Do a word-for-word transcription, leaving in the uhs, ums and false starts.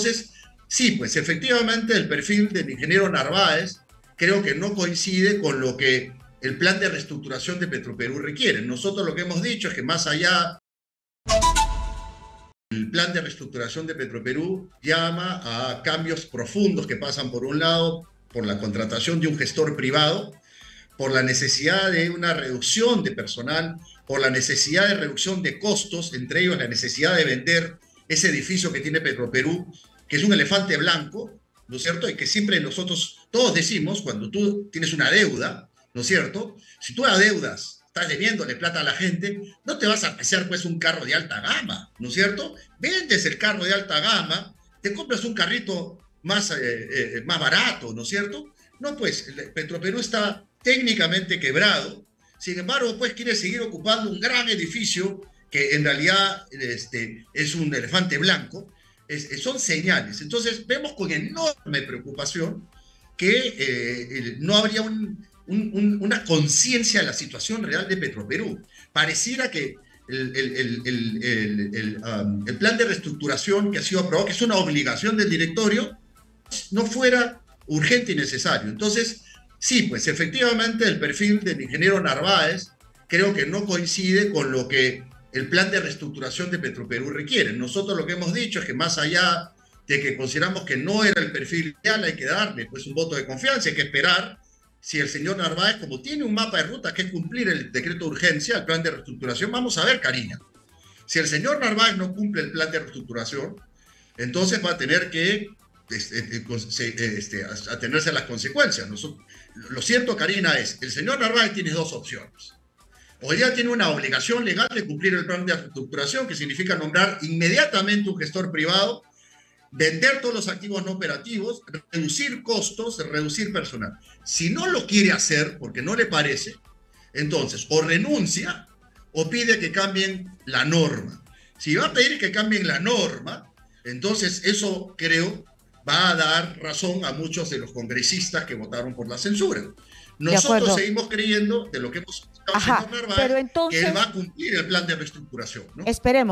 Entonces, sí, pues efectivamente el perfil del ingeniero Narváez creo que no coincide con lo que el plan de reestructuración de Petroperú requiere. Nosotros lo que hemos dicho es que más allá, el plan de reestructuración de Petroperú llama a cambios profundos que pasan, por un lado, por la contratación de un gestor privado, por la necesidad de una reducción de personal, por la necesidad de reducción de costos, entre ellos la necesidad de vender ese edificio que tiene Petroperú, que es un elefante blanco, ¿no es cierto? Y que siempre nosotros, todos decimos, cuando tú tienes una deuda, ¿no es cierto? Si tú adeudas, estás debiéndole plata a la gente, no te vas a apreciar pues un carro de alta gama, ¿no es cierto? Vendes el carro de alta gama, te compras un carrito más, eh, eh, más barato, ¿no es cierto? No, pues Petroperú está técnicamente quebrado, sin embargo, pues quiere seguir ocupando un gran edificio que en realidad este, es un elefante blanco. Es, son señales. Entonces vemos con enorme preocupación que eh, no habría un, un, un, una conciencia de la situación real de Petroperú. Pareciera que el, el, el, el, el, el, um, el plan de reestructuración que ha sido aprobado, que es una obligación del directorio, no fuera urgente y necesario. Entonces, sí, pues efectivamente el perfil del ingeniero Narváez creo que no coincide con lo que el plan de reestructuración de Petroperú requiere. Nosotros lo que hemos dicho es que más allá de que consideramos que no era el perfil ideal, hay que darle pues un voto de confianza, hay que esperar si el señor Narváez, como tiene un mapa de ruta que es cumplir el decreto de urgencia, el plan de reestructuración, vamos a ver, Karina, si el señor Narváez no cumple el plan de reestructuración, entonces va a tener que este, este, atenerse a las consecuencias. Nosotros, lo cierto, Karina, es, el señor Narváez tiene dos opciones. Hoy día tiene una obligación legal de cumplir el plan de reestructuración, que significa nombrar inmediatamente un gestor privado, vender todos los activos no operativos, reducir costos, reducir personal. Si no lo quiere hacer, porque no le parece, entonces o renuncia o pide que cambien la norma. Si va a pedir que cambien la norma, entonces eso creo va a dar razón a muchos de los congresistas que votaron por la censura. Nosotros seguimos creyendo, de lo que hemos escuchado, Ajá, señor Narváez, pero entonces, que él va a cumplir el plan de reestructuración, ¿no? Esperemos.